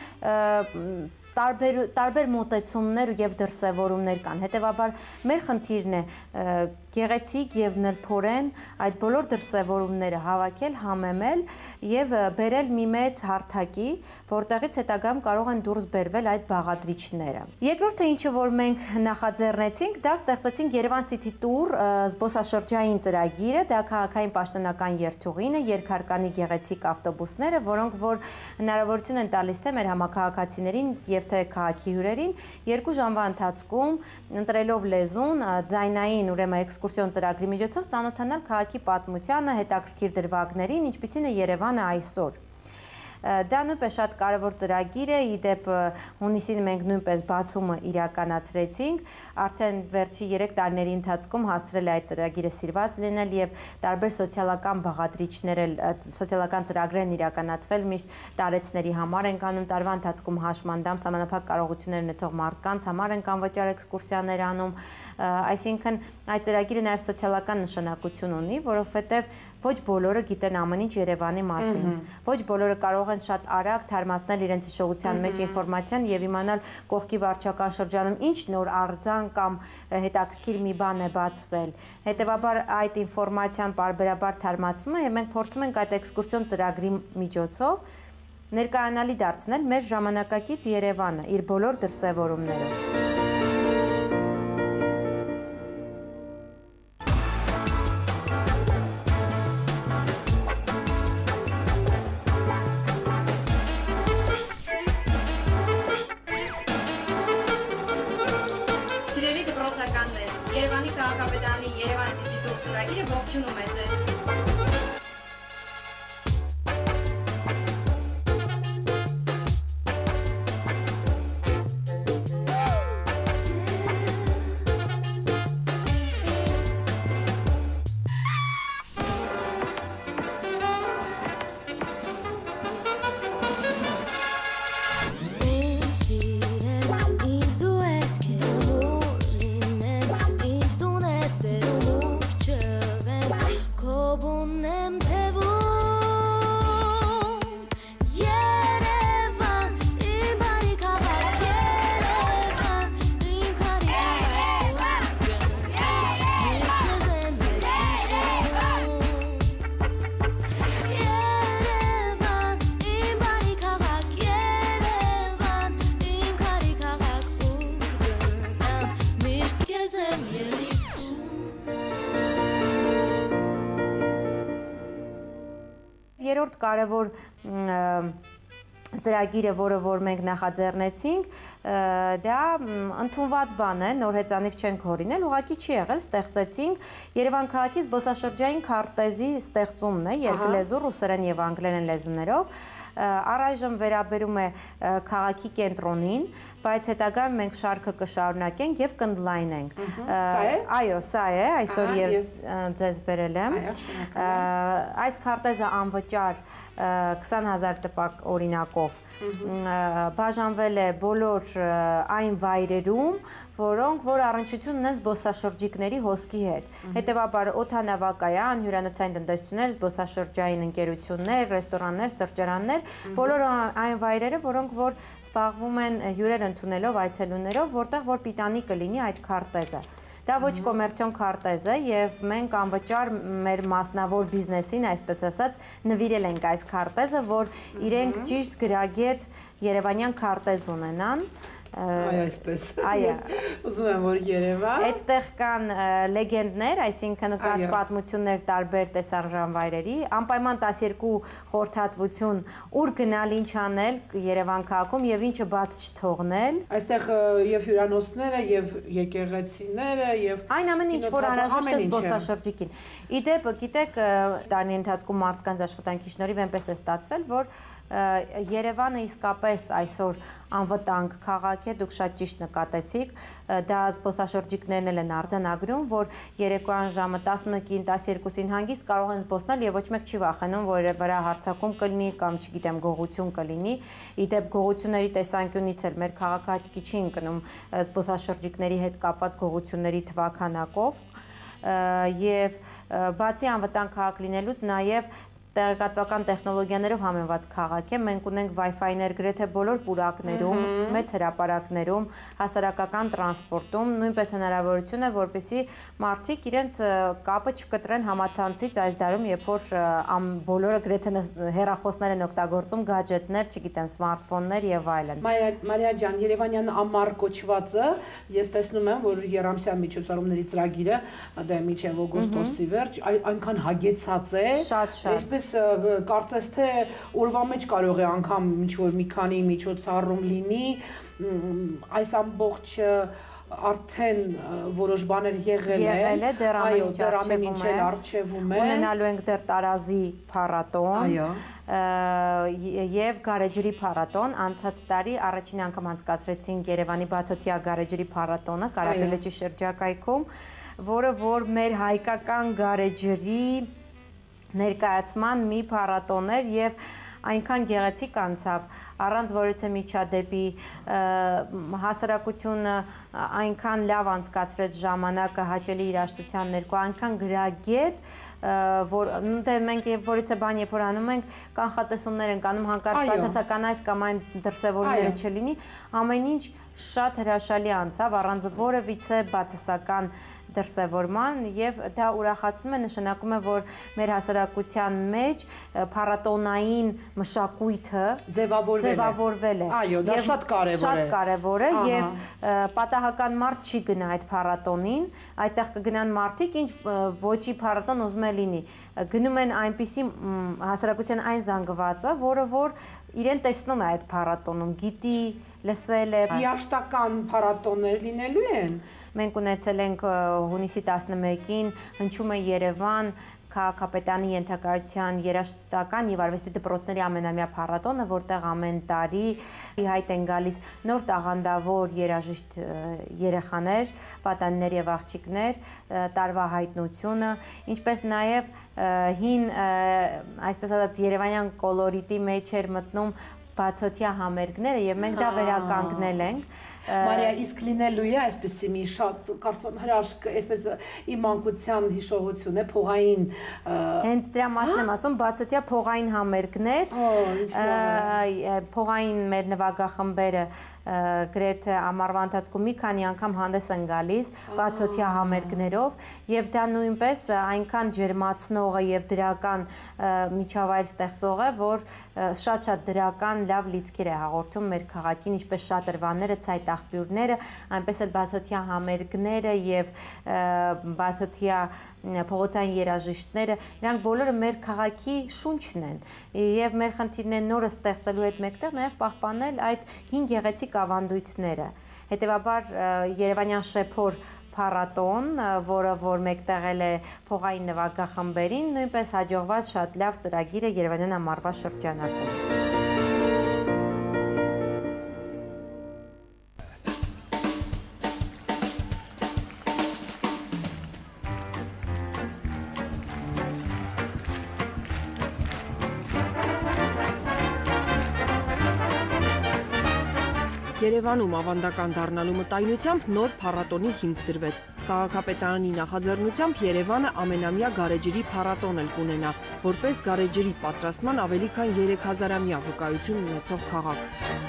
տարբեր մոտեցումներ եւ դրսևորումներ կան։ Հետևաբար մեր խնդիրն է գեղեցիկ եւ նրբորեն այդ բոլոր դրսևորումները հավաքել, համեմել եւ բերել մի մեծ հարթակի, որտեղից հետագայում կարող են դուրս բերվել այդ բաղադրիչները։ Երկրորդը, ինչը որ մենք նախաձեռնեցինք, դա ստեղծեցինք Երևան City Tour զբոսաշրջային ծրագիրը, դա քաղաքային պաշտոնական երթուղին է, երկհարկանի գեղեցիկ ավտոբուսները, որոնք որ հնարավորություն են տալիս թե մեր համակարգացիներին եւ թե քաղաքի հյուրերին 2 ժամվա ընթացքում ընտրելով լեզուն, ձայնային, ուրեմն էքսկուրսիոն ծրագրի միջոցով ծանոթանալ քաղաքի պատմությանը, հետաքրքիր դրվագներին, ինչպիսին է Երևանը այսօր։ Դա նույնպես շատ կարևոր ծրագիր է, իդեպ հունիսին մենք նույնպես բացումը իրականացրեցինք, արդեն վերջի 3 տարիների ընթացքում հասցրել է այդ ծրագիրը սիրված լինել եւ տարբեր սոցիալական բաղադրիչներ, սոցիալական ծրագրեր են իրականացվել, միշտ տարեցների համար ենք անում, տարվա ընթացքում հաշմանդամ, սահմանափակ կարողություններ ունեցող մարդկանց համար ենք անվճար էքսկուրսիաներ անում, այսինքն այդ ծրագիրը նաեւ սոցիալական նշանակություն ունի, որովհետեւ ոչ բոլորը գիտեն ամեն ինչ Երևանի մասին, ոչ բոլորը կարող են շատ արագ թարմացնել իրենց հիշողության մեջ ինֆորմացիան եւ իմանալ կողքի վարչական շրջանում ինչ նոր արձան կամ հետաքրքիր մի բան է բացվել։ Հետևաբար այդ ինֆորմացիան պարբերաբար թարմացվում է եւ մենք փորձում ենք այդ էքսկուրսիոն ծրագրի միջոցով ներկայանալի դարձնել մեր ժամանակակից Երևանը իր բոլոր դրսևորումներով։ Երևանի քաղաքապետարանի Երևան City Tour ծրագիրը ողջունում է ձեզ։ Երրորդ կարևոր ծրագիրը, որը որ մենք նախաձեռնեցինք, դա ընդունված բան է, նոր հեծանիվ չենք հորինել, ուղղակի չի եղել, ստեղծեցինք Երևան քաղաքի զբոսաշրջային քարտեզի ստեղծումն է, երկլեզու, ռուսերեն եւ անգլերեն լեզուներով, առայժմ վերաբերում է քաղաքի կենտրոնին, բայց հետագայում մենք շարքը կշարունակենք եւ կընդլայնենք։ Այո, սա է, այսօր եւ ձեզ բերել եմ։ Այս քարտեզը անվճար 20000 տպակ օրինակով բաժանվել է բոլոր այն վայրերում, որոնք որ առնչություն ունեն զբոսաշրջիկների հոսքի հետ։ Հետևաբար օդանավակայան, հյուրանոցային տնտեսություններ, զբոսաշրջային ընկերություններ, ռեստորաններ, սրճարաններ, բոլոր այն վայրերը, որոնք որ զբաղվում են հյուրեր ընդունելով այցելուներով, որտեղ որ պիտանի կլինի այդ քարտեզը։ Դա ոչ կոմերցիոն քարտեզ է եւ մենք անվճար մեր մասնավոր բիզնեսին, այսպես ասած, նվիրել ենք այս քարտեզը, որ իրենք ճիշտ գրագետ երևանյան քարտեզ ունենան։ Այ այսպես։ Այո։ Ուզում եմ որ Երևան։ Այդտեղ կան լեգենդներ, այսինքն կարճ պատմություններ տարբեր տեսարժանվայրերի, անպայման 12 խորհրդատվություն, ուր գնալ, ինչ անել Երևան քաղաքում եւ ինչը բաց չթողնել։ Այստեղ եւ հյուրանոցները եւ եկեղեցիները եւ այն ամեն ինչ, որ անհրաժեշտ է զբոսաշրջիկին։ Իդեպ, գիտեք, տարի ընթացքում մարդկանց աշխատանքի շնորհիվ այնպես է ստացվել, որ Երևանը իսկապես այսօր անվտանգ քաղաք է, դուք շատ ճիշտ նկատեցիք, դա զբոսաշրջիկներն էլ են արձանագրում, որ երեկոյան ժամը 11-ին, 12-ին հանգիստ կարող են զբոսնել եւ ոչ մեկ չի վախենում, որ վրա հարձակում կլինի կամ չգիտեմ գողություն կլինի։ Իդեպ գողությունների տեսանկյունից էլ մեր քաղաքը աչքի չի ընկնում զբոսաշրջիկների հետ կապված գողությունների թվաքանակով եւ բացի անվտանգ քաղաք լինելուց նաեւ տեղեկատվական տեխնոլոգիաներով համեմված քաղաք է, մենք ունենք Wi-Fi-ներ գրեթե բոլոր պուրակներում, մեծ հրապարակներում, հասարակական տրանսպորտում, նույնպես հնարավորություն է, որպեսզի մարդիկ իրենց կապը չկտրեն համացանցից այս դարում, երբ որ բոլորը գրեթե հեռախոսներ են օգտագործում, գադջետներ, չգիտեմ, սմարթֆոններ եւ այլն։ Մարիա ջան, Երևանյան ամառ կոչվածը, ես տեսնում եմ, որ Երամսյան միջոցառումների ծրագիրը դա մինչև օգոստոսի վերջ այնքան հագեցած է, շատ կարծես թե օրվա մեջ կարող է անգամ ինչ-որ մի քանի միջոցառում լինի, այս ամբողջ արդեն որոշ բաներ եղել է, դեռ ամեն ինչ առջևում է, ունենալու ենք դեռ տարազի փառատոն եւ գարեջրի փառատոն, անցած տարի առաջին անգամ անցկացրեցինք Երևանի բացօթյա գարեջրի փառատոնը Կարապի լճի շրջակայքում, որը որ մեր հայկական գարեջրի ներկայացման մի փառատոն էր եւ այնքան գեղեցիկ անցավ, առանց որևէ միջադեպի, հասարակությունը այնքան լավ անցկացրեց ժամանակը, հաճելի երաժշտության ներքո, այնքան գրագետ, որ մենք որից է բան երբ որ անում ենք, կանխատեսումներ ենք անում հանկարծ բացասական այս կամ այն դրսևորումները չլինի, ամեն ինչ շատ հրաշալի անցավ, առանց որևիցե բացասական դրսևորման եւ դա ուրախացնում է, նշանակում է, որ մեր հասարակության մեջ փառատոնային մշակույթը ձևավորվել է։ Այո, դա շատ կարեւոր է։ Շատ կարեւոր է եւ պատահական մարդ չի գնա այդ փառատոնին, այդտեղ կգնան մարդիկ, ինչ ոչի փառատոն ուզում է լինի։ Գնում են այնպիսի հասարակության այն զանգվածը, որը որ իրեն տեսնում է այդ փառատոնում, գիտի, լսել է։ Երաշտական փառատոններ լինելու են։ Մենք ունեցել ենք հունիսի 11-ին հնչում է Երևան քաղաքապետարանի ենթակայության երաժշտական եւ արվեստի դպրոցների ամենամյա փառատոնը, որտեղ ամեն տարի հայտ են գալիս նոր տաղանդավոր երաժիշտ երեխաներ, պատանիներ եւ աղջիկներ, տարվա հայտնությունը, ինչպես նաեւ հին, այսպես ասած, երևանյան կոլորիտի մեջ էր մտնում բացօթյա համերգները եւ մենք դա վերականգնել ենք։ Մարիա, իսկ լինելու է այսպեսի մի շատ կարծում հրաշք, այսպես իմ մանկության հիշողություն է, փողային հենց դրա մասն եմ ասում, բացօթյա փողային համերգներ, փողային մեր նվագախմբերը գրեթե ամառվա ընթացքում մի քանի անգամ հանդես են գալիս բացօթյա համերգներով եւ դա նույնպես այնքան ջերմացնող է եւ դրական միջավայր ստեղծող է, որ շատ դրական լավ լիցքեր է հաղորդում մեր քաղաքին, ինչպես շատրվանները, ցայտ աղբյուրները, այնպես էլ բացօթյա համերգները եւ բացօթյա փողոցային երաժիշտները, իրանք բոլորը մեր քաղաքի շունչն են եւ մեր խնդիրն է նորը ստեղծելու հետ մեկտեղ նաեւ պահպանել այդ հին գեղեցիկ ավանդույթները։ Հետեւաբար Երևանյան շեփոր փառատոն, որ մեկտեղել է փողային նվագախմբերին, նույնպես հաջողված շատ լավ ծրագիր է Երևանյան ամառվա շրջանակում։ Երևանում ավանդական դառնալու մտայնությամբ նոր փառատոնի հիմք դրվեց։ Քաղաքապետարանի նախաձեռնությամբ Երևանը ամենամյա գարեջրի փառատոն էլ կունենա, որպես գարեջրի պատրաստման ավելի քան 3000-ամյա վկայություն ունեցող քաղաք։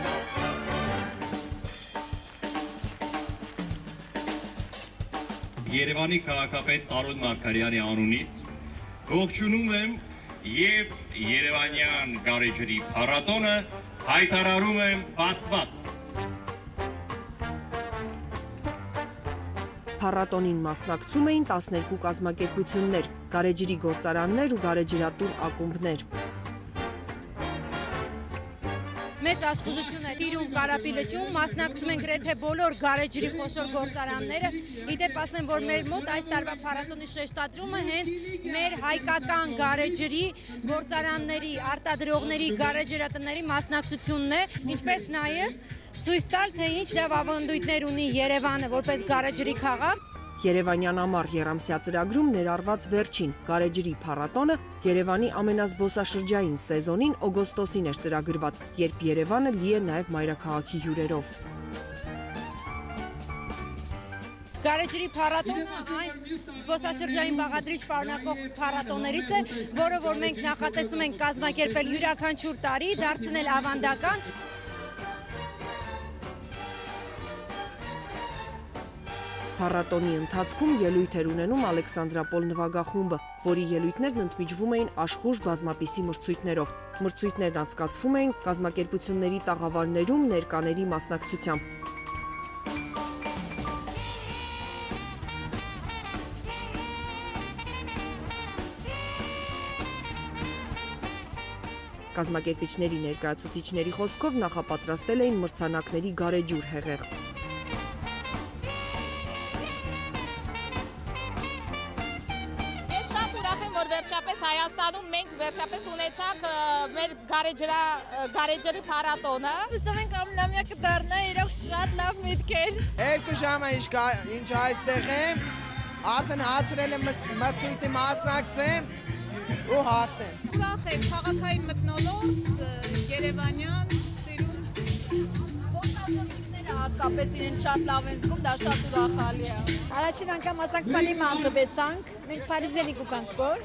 Երևանի քաղաքապետ Տարոն Մարգարյանի անունից ողջունում եմ եւ Երևանյան գարեջրի փառատոնը հայտարարում եմ բացված։ Փառատոնին մասնակցում էին 12 կազմակերպություններ, գարեջրի գործարաններ ու գարեջրատուր ակումբներ։ Մեծ աշխուժություն է տիրում Կարապի լճում, մասնակցում են գրեթե բոլոր գարեջրի խոշոր գործարանները։ Իդեպ ասեմ, որ մեր մոտ այս տարվա փառատոնի շեշտադրումը հենց մեր հայկական գարեջրի գործարանների, արտադրողների, գարեջրատների մասնակցությունն է, ինչպես նաև ցույց տալ, թե ինչ լավ ավանդույթներ ունի Երևանը որպես գարեջրի քաղաք։ Երևանյան ամառ եռամսյա ծրագրում ներառված վերջին գարեջրի փառատոնը Երևանի ամենազբոսաշրջային սեզոնին օգոստոսին էր ծրագրված, երբ Երևանը լի է նաև մայրաքաղաքի հյուրերով։ Գարեջրի փառատոնը այն զբոսաշրջային բաղադրիչ պարունակող փառատոներից է, որը որ մենք նախատեսում ենք կազմակերպել յուրաքանչյուր տարի, դարձնել ավանդական։ Փառատոնի ընթացքում ելույթ էր ունենում Ալեքսանդրապոլ նվագախումբը, որի ելույթներն ընդմիջվում էին աշխուժ բազմապիսի մրցույթներով։ Մրցույթներն անցկացվում էին կազմակերպությունների տաղավարներում ներկաների մասնակցությամբ։ Կազմակերպիչների ներկայացուցիչների խոսքով նախապատրաստել էին մրցանակների գարեջուր հեղեղ։ Վերջապես Հայաստանում մենք վերջապես ունեցանք մեր գարեջրի փառատոնը։ Հուսով ենք ամենամյա կդառնա, իրոք շատ լավ միտքեր։ 2 ժամ է ինչ այստեղ եմ, արդեն հասրել եմ մրցույթի մասնակցեմ ու հաղթեմ։ Ուրախ եմ, քաղաքային մթնոլորտ, երևանյան, սիրուն։ Սպորտաժողովները հատկապես իրեն շատ լավ են զգում, դա շատ ուրախալի է։ Առաջին անգամ ասանք պանի մանդրվեցանք, մենք Փարիզելի կուկանք որ։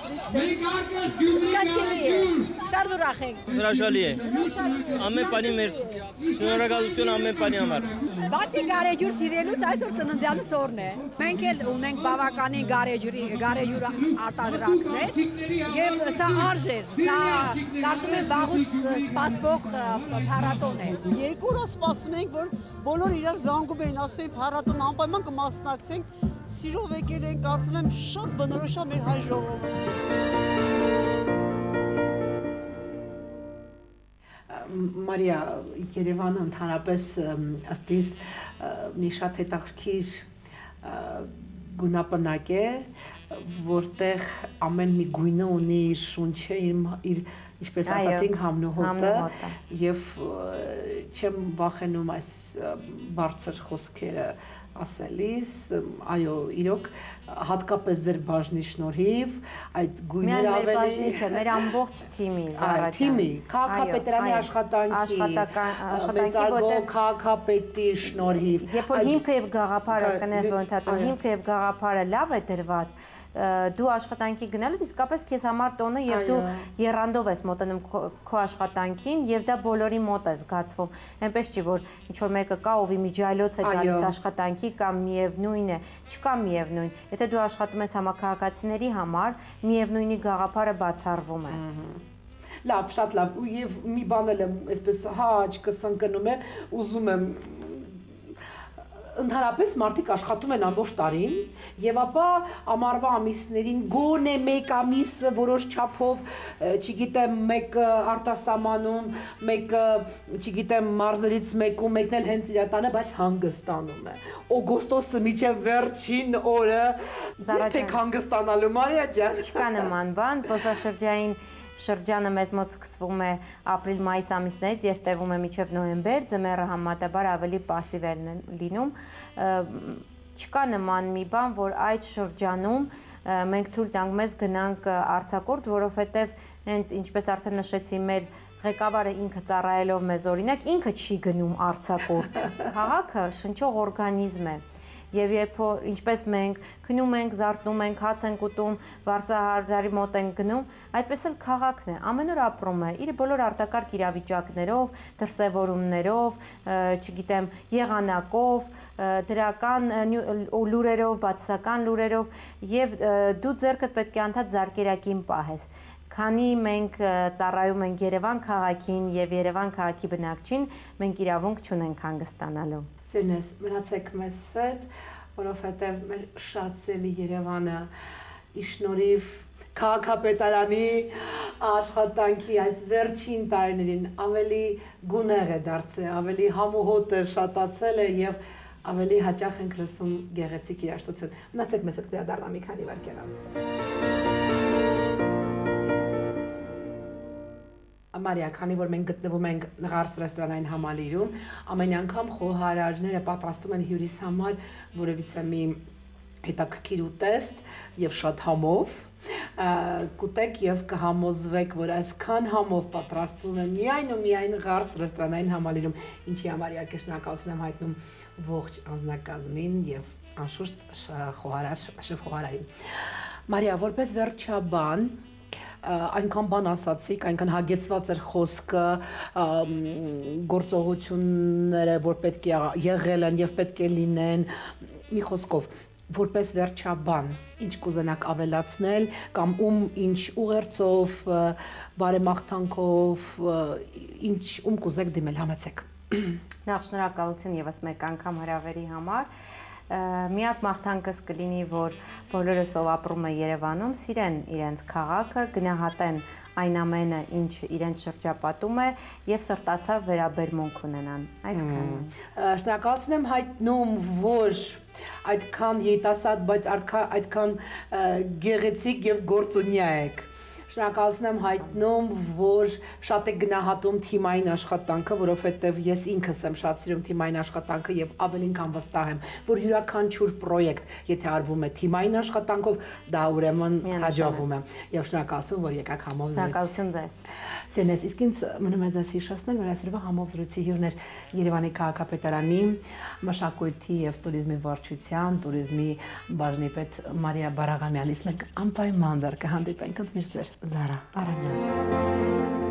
Սկաչելի է, շատ ուրախ ենք։ Հրաշալի է, ամեն պանի մեր շնորհակալություն ամեն պանի համար։ Բացի գարեջուր սիրելուց այսօր ծննդյանս օրն է։ Մենք էլ ունենք բավականին գարեջուր արտադրանքներ եւ սա արժեր, սա կարծում եմ վաղուց սպասվող փառատոն է։ Երկու օր սպասում ենք, որ բոլոր իրար զանգում էին, ասում էին փառատոն անպայման կմասնակցենք, սիրով եկել են, կարծում եմ շատ բնորոշ է մեր հայ ժողովուրդը։ Մարիա, Երևանը ընդհանրապես ըստ իս մի շատ հետաքրքիր գունապնակ է, որտեղ ամեն մի գույնը ունի իր շունչը, իր ինչպես ասացինք համնուհոտը եւ չեմ վախենում այս բարձր խոսքերը ասելիս, այո, իրոք հատկապես ձեր բաժնի շնորհիվ այդ գույները ավելի մեր բաժնի չէ, մեր ամբողջ թիմի, Զարա ջան։ Թիմի, քաղաքապետարանի աշխատանքի, որտեղ քաղաքապետի շնորհիվ։ Երբ որ հիմքը եւ գաղափարը կնես որ ընդհանուր հիմքը եւ գաղափարը լավ է դրված, դու աշխատանքի գնալուց իսկապես քեզ համար տոնը եւ դու երանդով ես մոտենում քո աշխատանքին եւ դա բոլորի մոտ է զգացվում։ Այնպես չի որ ինչ որ մեկը կա ով իմիջայլոց է գալիս աշխատանքի կամ միևնույն է, չկա միևնույն։ Եթե դու աշխատում ես համակարգացիների համար, միևնույնի գաղափարը բացառվում է։ Լավ, շատ լավ։ Եվ մի բան էլ եմ այսպես աչքս ընկնում է, ուզում եմ ընդհանրապես մարդիկ աշխատում են ամբողջ տարին եւ ապա ամառվա ամիսներին գոնե մեկ ամիսը որոշ չափով, չգիտեմ, մեկը արտասահմանում, մեկը, չգիտեմ, մարզերից մեկում, մեկն էլ հենց իր տանը, բայց հանգստանում է։ Օգոստոսը միջև վերջին օրը երբեք հանգստանալու Մարիա ջան։ Չկա նման բան, զբոսաշրջային շրջանը մեզ մոտ սկսվում է ապրիլ-մայիս ամիսներից եւ տևում է մինչեւ նոյեմբեր, ձմեռը համատաբար ավելի պասիվ է լինում։ Չկա նման մի բան, որ այդ շրջանում մենք թույլ տանք մեզ գնանք արձակուրդ, որովհետեւ հենց ինչպես արդեն նշեցի, մեր ղեկավարը ինքը ծառայելով մեզ օրինակ, ինքը չի գնում արձակուրդ։ Քաղաքը շնչող օրգանիզմ է։ Եվ երբ ինչպես մենք քնում ենք, զարթնում ենք, հաց ենք ուտում, վարսահարդարի մոտ ենք գնում, այդպես էլ քաղաքն է, ամեն օր ապրում է իր բոլոր արտակարգ իրավիճակներով, դրսևորումներով, չգիտեմ, եղանակով, դրական լուրերով, բացասական լուրերով, եւ դու ձեռքդ պետք է անդադ զարկերակին պահես։ Քանի մենք ծառայում ենք Երևան քաղաքին եւ Երևան քաղաքի բնակչին, մենք իրավունք չունենք հանգստանալու։ Սիրնես, մնացեք մեզ հետ, որովհետև մեր շատ սիրելի Երևանը ի շնորհիվ քաղաքապետարանի աշխատանքի այս վերջին տարիներին ավելի գունեղ է դարձել, ավելի համոհոտ է շատացել է եւ ավելի հաճախ ենք լսում գեղեցիկ երաժշտություն։ Մնացեք մեզ հետ, կվերադառնամ մի քանի վայրկյանից։ Մարիա, քանի որ մենք գտնվում ենք Ղարս ռեստորանային համալիրում, ամեն անգամ խոհարարները պատրաստում են հյուրիս համար որևիցե մի հետաքրքիր ուտեստ եւ շատ համով, կուտեք եւ կհամոզվեք, որ այսքան համով պատրաստվում է միայն ու միայն Ղարս ռեստորանային համալիրում, ինչի համար իհարկե շնորհակալություն եմ հայտնում ողջ անձնակազմին եւ անշուշտ շեֆ-խոհարարին։ Մարիա, որպես վերջաբան այնքան բան ասացիք, այնքան հագեցված էր խոսքը, գործողությունները, որ պետք է եղել են եւ պետք է լինեն, մի խոսքով, որպես վերջաբան, ինչ կուզենաք ավելացնել կամ ինչ ուղերձով, բարեմաղթանքով, ում կուզեք դիմել, համեցեք։ Նախ շնորհակալություն եւս մեկ անգամ հրավերի համար։ Միակ մաղթանքս կլինի, որ բոլորս ով ապրում է Երևանում, սիրեն իրենց քաղաքը, գնահատեն այն ամենը, ինչ իրենց շրջապատում է եւ սրտացավ վերաբերմունք ունենան։ Այսքանը։ Շնորհակալություն եմ հայտնում, որ այդքան երիտասարդ, բայց այդքան գեղեցիկ եւ գործունյա եք։ Շնորհակալություն եմ հայտնում, որ շատ եք գնահատում թիմային աշխատանքը, որովհետև ես ինքս եմ շատ սիրում թիմային աշխատանքը եւ ավելին քան վստահ եմ, որ յուրաքանչյուր պրոյեկտ, եթե արվում է թիմային աշխատանքով, դա ուրեմն հաջողվում է։ Եվ շնորհակալություն, որ եկաք համով զրույց։ Շնորհակալություն ձեզ։ Սիրնես, իսկ ինձ մնում է ձեզ հիշեցնել, որ այսօրվա համով զրույցի հյուրն էր Երևանի քաղաքապետարանի մշակույթի եւ տուրիզմի վարչության, տուրիզմի բաժնի պետ Մարիա Բարաղամյանից։ Մենք անպայման կհանդիպենք, ընդմիշտ ձեր Զարա Արամյան։